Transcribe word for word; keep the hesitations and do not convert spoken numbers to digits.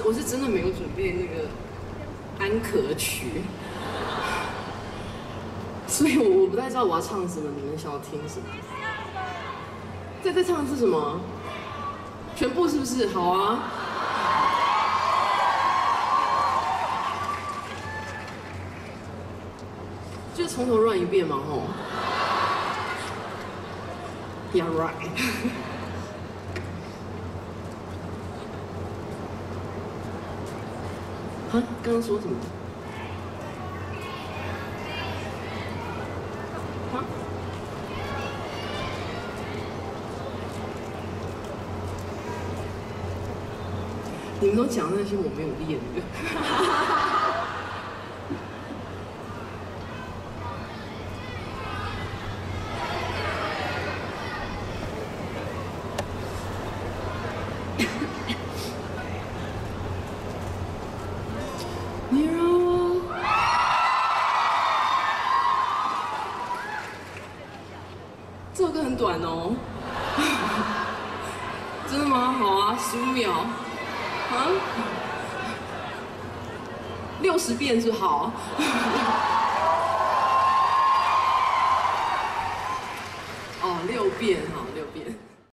我是真的没有准备那个安可曲，所以我我不太知道我要唱什么，你们想要听什么？在在唱的是什么？全部是不是？好啊。就从头 run 一遍嘛，吼。Yeah right 啊，刚刚说什么？啊？你们都讲那些我没有练的。你让我这首歌很短哦，真的吗？好啊，十五秒啊，六十遍是好。哦，六遍哈。